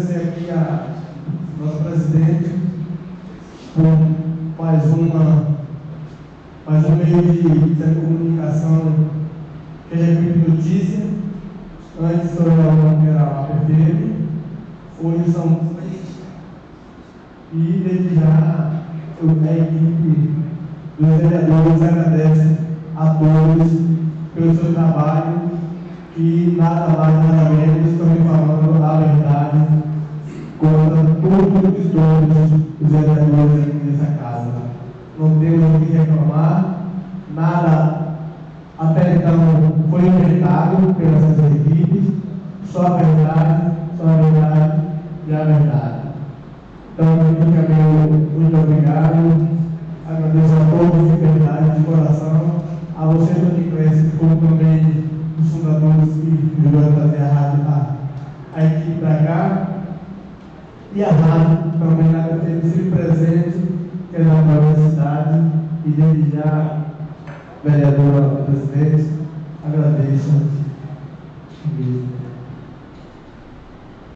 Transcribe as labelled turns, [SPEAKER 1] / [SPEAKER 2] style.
[SPEAKER 1] agradecer aqui a nosso presidente por mais um meio de comunicação que é de notícia. Antes eu era a PFM, hoje são 3. E desde já a equipe dos vereadores agradece a todos pelo seu trabalho e nada mais, nada menos, estão me falando a verdade contra todos e todos os vereadores aqui nessa casa. Não temos o que reclamar, nada até então foi inventado pelas equipes, só a verdade e a verdade. Então, muito obrigado, agradeço a todos de verdade, de coração, a vocês do Cresce, que foram também os fundadores que ajudaram a trazer a equipe para cá, e a rádio também agradecer sempre presente, que é na nossa cidade, e desde já, vereadora presidente, agradeço.